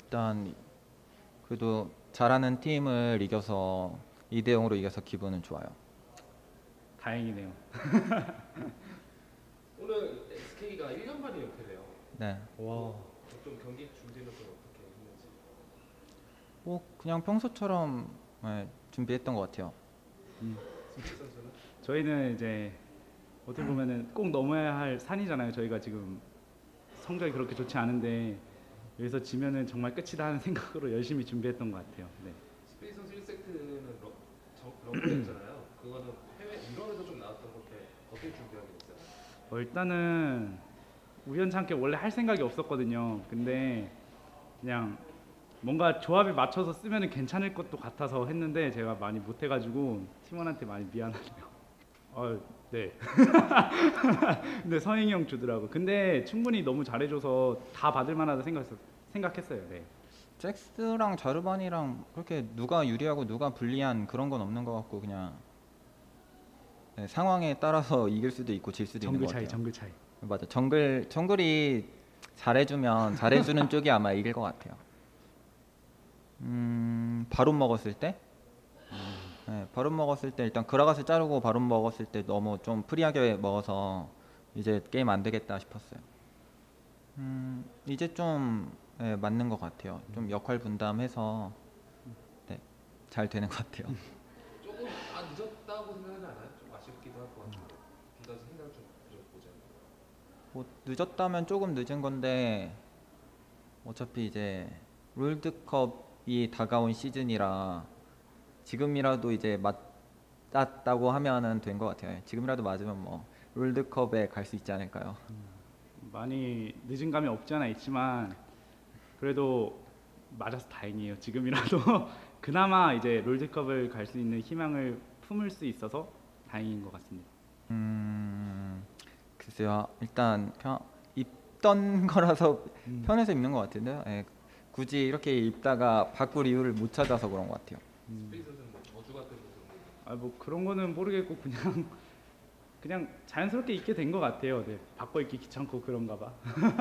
일단 그래도 잘하는 팀을 이겨서 2대 0으로 이겨서 기분은 좋아요. 다행이네요. 오늘 SK가 1년 만에 연패래요. 네. 와. 좀 경기 준비는 좀 어떻게 했는지. 뭐 그냥 평소처럼 준비했던 것 같아요. 수비 선수는 저희는 이제 어떻게 보면은 꼭 넘어야 할 산이잖아요. 저희가 지금 성적이 그렇게 좋지 않은데 여기서 지면은 정말 끝이다 하는 생각으로 열심히 준비했던 것 같아요. 네. 스페인 선수 1세트는 럼블이었잖아요. 그거는 해외 유럽에도 좀 나왔던 건데 어떻게 준비하게 됐어요? 일단은 우연찮게 원래 할 생각이 없었거든요. 근데 그냥 뭔가 조합에 맞춰서 쓰면 괜찮을 것도 같아서 했는데 제가 많이 못해가지고 팀원한테 많이 미안하네요. 네. 근데 서행이 형 주더라고. 근데 충분히 너무 잘해줘서 다 받을 만하다 생각했어요. 네. 잭스랑 자르반이랑 그렇게 누가 유리하고 누가 불리한 그런 건 없는 것 같고 그냥 상황에 따라서 이길 수도 있고 질 수도 있는 것 같아요. 정글 차이. 맞아. 정글이 잘해주면 잘해주는 쪽이 아마 이길 것 같아요. 바론 먹었을 때? 네, 바론 먹었을 때 일단 그라가스 자르고 바론 먹었을 때 너무 좀 프리하게 먹어서 이제 게임 안 되겠다 싶었어요. 이제 좀 맞는 것 같아요. 좀 역할 분담해서 잘 되는 것 같아요. 조금 늦었다고 생각하지 않아요? 좀 아쉽기도 할 것 같은데. 둘 다 생각 좀 보자. 뭐 늦었다면 조금 늦은 건데 어차피 이제 롤드컵이 다가온 시즌이라 지금이라도 이제 맞았다고 하면은 된 것 같아요. 지금이라도 맞으면 뭐 롤드컵에 갈 수 있지 않을까요? 많이 늦은 감이 없지 않아 있지만 그래도 맞아서 다행이에요. 지금이라도 그나마 이제 롤드컵을 갈 수 있는 희망을 품을 수 있어서 다행인 것 같습니다. 글쎄요. 일단 입던 거라서 편해서 입는 것 같은데요. 굳이 이렇게 입다가 바꿀 이유를 못 찾아서 그런 것 같아요. 스페인 선수는 뭐 저주 같은 모습. 뭐 그런 거는 모르겠고 그냥 자연스럽게 입게 된 것 같아요. 네. 바꿔 입기 귀찮고 그런가 봐.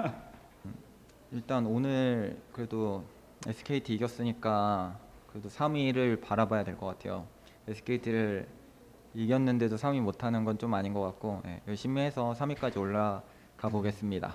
일단 오늘 그래도 SKT 이겼으니까 그래도 3위를 바라봐야 될 것 같아요. SKT를 이겼는데도 3위 못하는 건 좀 아닌 것 같고 열심히 해서 3위까지 올라가 보겠습니다.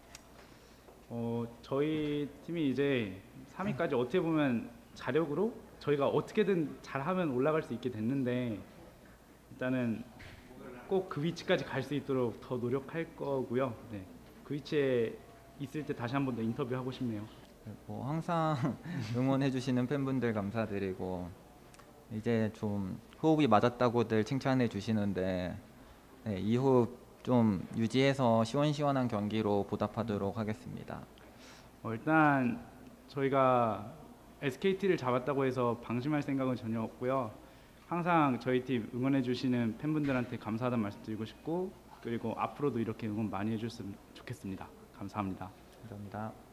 저희 팀이 이제 3위까지 어떻게 보면 자력으로 저희가 어떻게든 잘하면 올라갈 수 있게 됐는데 일단은 꼭 그 위치까지 갈 수 있도록 더 노력할 거고요. 네. 그 위치에 있을 때 다시 한 번 더 인터뷰하고 싶네요. 뭐 항상 응원해 주시는 팬분들 감사드리고 이제 좀 호흡이 맞았다고들 칭찬해 주시는데 이 호흡 좀 유지해서 시원시원한 경기로 보답하도록 하겠습니다. 일단 저희가 SKT를 잡았다고 해서 방심할 생각은 전혀 없고요. 항상 저희 팀 응원해 주시는 팬분들한테 감사하다는 말씀 드리고 싶고 그리고 앞으로도 이렇게 응원 많이 해주셨으면 좋겠습니다. 감사합니다. 감사합니다.